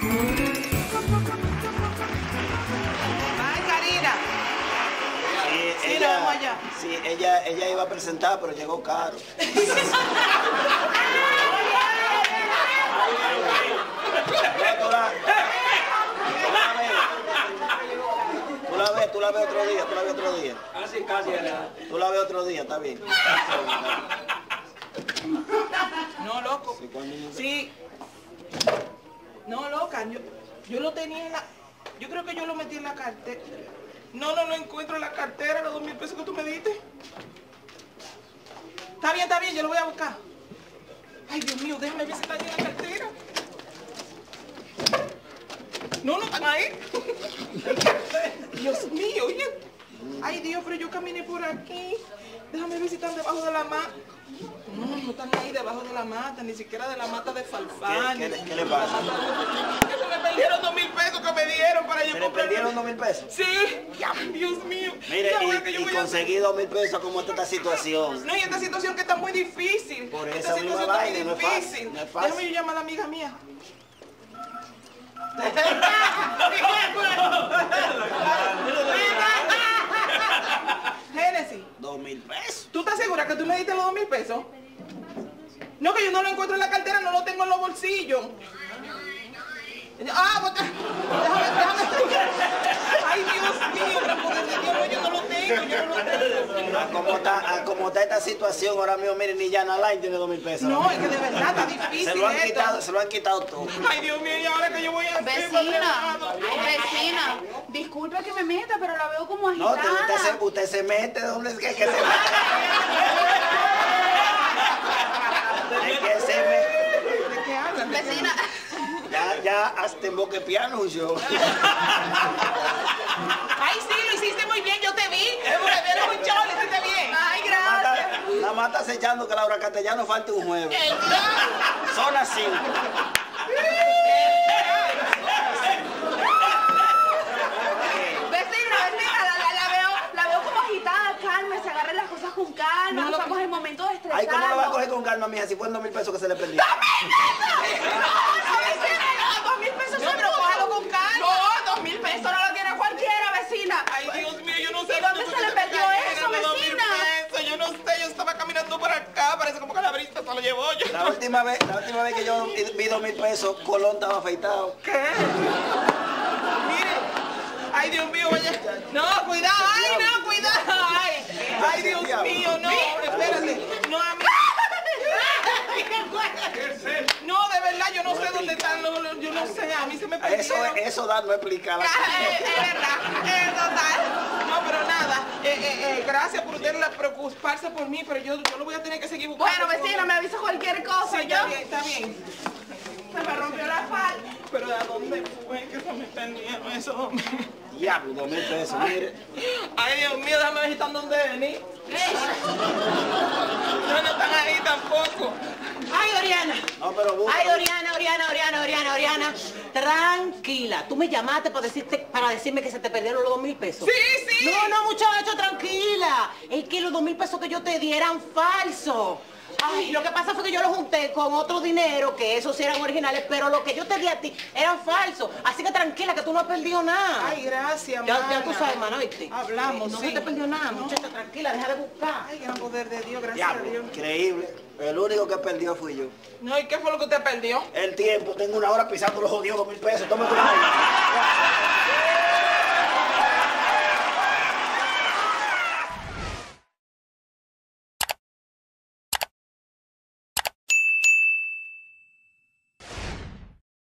Ay, Karina. Sí, Sí, nos vamos allá. Sí, ella iba a presentar, pero llegó caro. Tú la ves otro día. Tú la ves otro día, está bien. No, loco. Sí. No, loca. Yo lo tenía en la... Yo creo que yo lo metí en la cartera. No encuentro en la cartera los 2.000 pesos que tú me diste. Está bien, yo lo voy a buscar. Ay, Dios mío, déjame ver si está ahí en la cartera. No están ahí. Dios mío, oye. Ay, Dios, pero yo caminé por aquí. Déjame ver si están debajo de la mata. No están ahí debajo de la mata, ni siquiera de la mata de Falfán. ¿Qué le pasa? Que se me perdieron 2.000 pesos que me dieron para yo ¿Se le comprar. perdieron 2.000 pesos? Sí. Dios mío. Mire, ¿Y ahora qué yo y voy a hacer? conseguí 2.000 pesos, ¿cómo está esta situación? No, y esta situación que está muy difícil. Por Esta esa misma situación está vaina, muy no es fácil, difícil. no es fácil. Déjame yo llamar a la amiga mía. Génesis, 2.000 pesos. ¿tú estás segura que tú me diste los 2.000 pesos? No, que yo no lo encuentro en la cartera, no lo tengo en los bolsillos. Déjame. Ay, Dios mío, pero poder de Dios, no, yo no lo tengo. Como está esta situación ahora mismo, miren, ni Yana Line tiene 2.000 pesos. No, es que de verdad está difícil Se lo han esto. quitado todo. Ay, Dios mío, ¿y ahora que yo voy a hacer? Vecina, disculpa que me meta, pero la veo como No, agitada. usted se mete, ¿dónde es que se mete? Es que se mete. ¿De qué hablan? Vecina, Ya hasta en boque piano yo. Ay, sí, lo hiciste muy bien, yo te vi. Me vieron un show, lo hiciste bien. ay, gracias. Nada más estás echando que Laura Castellano falte un jueves. El Zona 5. Vecina, la veo como agitada, cálmese, agarre las cosas con calma, No, no lo estamos en momentos de Ay, ¿cómo lo va a coger estresarnos. con calma, mija? Si fueron 2.000 pesos que se le perdió. Vecina, 2.000 pesos No, son pero cójalo con calma. No, 2.000 pesos no lo tiene cualquiera, vecina. Ay, Dios mío, yo no sé. ¿Y dónde se le perdió eso, vecina? Yo no sé, yo estaba caminando por acá, parece como que la brisa se lo llevó yo. La última vez que yo vi 2.000 pesos, Colón estaba afeitado. ¿Qué? Mire. Ay, Dios mío, vaya. No, cuidado, ay, no, cuidado. Ay, Dios mío, no, espérate. No, a mí. No, de verdad, yo no sé dónde están los, yo no sé, a mí se me perdieron. Eso da no explicar. Es verdad, es total. No, pero nada, gracias por usted preocuparse por mí, pero yo lo voy a tener que seguir buscando. Bueno, vecina, me avisa cualquier cosa, Sí, ¿yo? está bien. Se me rompió la falda. Pero ¿a dónde fue que se me perdieron esos? Diablo, 2.000 pesos, mire. Ay, Dios mío, déjame ver si están donde venir. No están ahí tampoco. Ay, Oriana. No, pero busca. Ay, Oriana. Tranquila. Tú me llamaste para decirme que se te perdieron los 2.000 pesos. Sí. No, muchacho, tranquila. Es que los 2.000 pesos que yo te di eran falsos. Ay, lo que pasa fue que yo los junté con otro dinero, que esos sí eran originales, pero lo que yo te di a ti eran falsos. Así que tranquila, que tú no has perdido nada. Ay, gracias, Ya tú sabes, hermano, ¿viste? Hablamos, No sí. se te perdió nada, muchacha, tranquila, deja de buscar. Ay, gran poder de Dios, gracias a Diablo, Dios. increíble. El único que perdió fui yo. No, ¿y qué fue lo que usted perdió? El tiempo, tengo una hora pisando los jodidos 2.000 pesos. Tómate una.